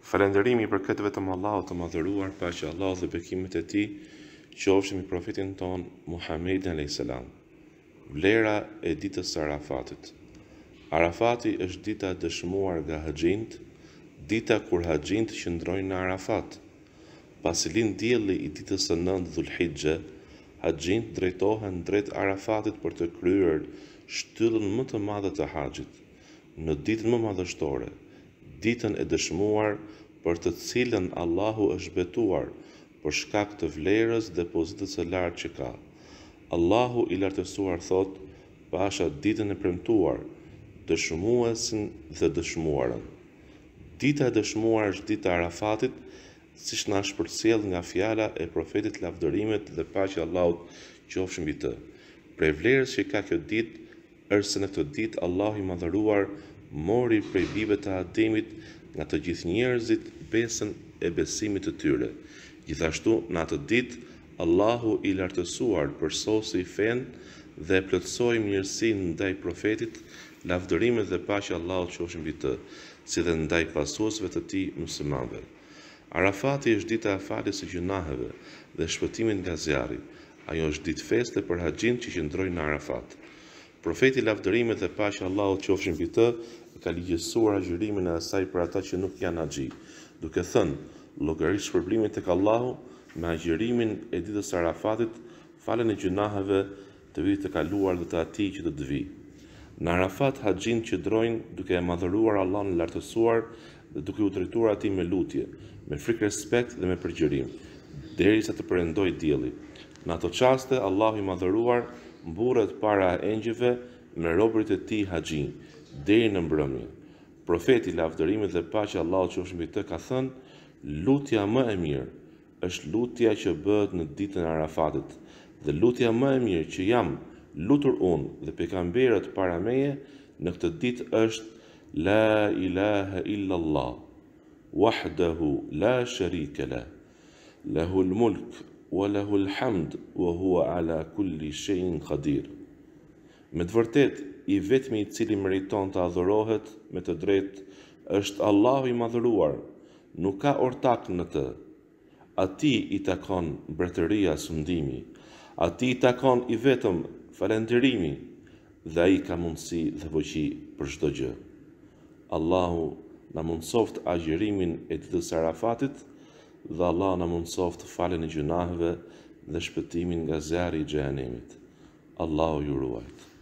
Falënderimi për këtë vetëm Allahut të madhëruar, paqja e Allahut dhe bekimet e tij qofshin mbi profetin ton Muhammedin alayhis salam. Vlera e ditës së Arafatit. Arafati është dita e dëshmuar nga haxhinjt, dita kur haxhinjt qëndrojnë në Arafat. Pasi lind dielli i ditës së 9 Dhulhixhe, haxhinjt drejtohen drejt Arafatit për të kryer shtyllën më të madhe të haxhit, në ditën më madhështore, ditën e dëshmuar për të cilën Allahu është betuar për shkak të vlerës dhe pozitës së lartë që ka. Allahu i lartësuar thot, pasha ditën e premtuar, dëshmuesin dhe dëshmuarën. Dita e dëshmuar është dita e Arafatit, siç na shpërcjell nga fjala e profetit lavdërimet dhe paqja e Allahut qofshin mbi të. Prej vlerës që ka kjo ditë është se në këtë ditë Allahu i madhëruar mori prej bijve të Ademit nga të gjithë njerëzit besën e besimit të tyre. Gjithashtu në atë ditë Allahu i lartësuar përsosi fenë dhe plotësoi mirësinë ndaj profetit, lavdërimet dhe paqja e Allahut qofshin mbi të, si dhe ndaj pasuesve të tij muslimanëve. Arafati është dita e faljes së gjunaheve dhe shpëtimit nga zjarri. Ajo është ditë feste për haxhinjt që qëndrojnë në Arafat. Profeti lavdërimet dhe paqja e Allahut qofshin mbi të, ka ligjësuar agjërimin e asaj për ata që nuk janë haxhi, duke thënë, llogarit shpërblimit tek Allahu me agjërimin e ditës së Arafatit, faljen e gjunaheve të vitit të kaluar dhe të atij që do të vijë. Në Arafat haxhinjt qëndrojnë duke e madhëruar Allahun e lartësuar dhe duke u drejtuar atij me lutje, me frikë respekt dhe me përgjërim, derisa të perëndojë dielli. Në ato çaste Allahu i madhëruar mburret para engjëve me robërit e tij haxhinj, deri në mbrëmje. Profeti lavdërimit dhe paqja e Allahut qofshin mbi të ka thënë, lutja më e mirë është lutja që bëhet në ditën e Arafatit, dhe lutja më e mirë që jam lutur unë dhe pejgamberët para meje në këtë ditë është La ilaha illa Allah, wahdahu la sharika lah, lahul mulk wa lahul hamd wa huwa ala kulli shay'in qadir. Me të vërtetë, i vetmi i cili meriton të adhurohet me të drejtë është Allahu i madhëruar, nuk ka ortak në të. Atij i takon mbretëria, sundimi, atij i takon i vetëm falënderimi, dhe ai ka mundësi dhe fuqi për çdo gjë. Allahu na mundsoft agjërimin e ditës së Arafatit dhe Allah na mundsoft faljen e gjunaheve dhe shpëtimin nga zjarri i xhehenemit. Allahu ju ruajt.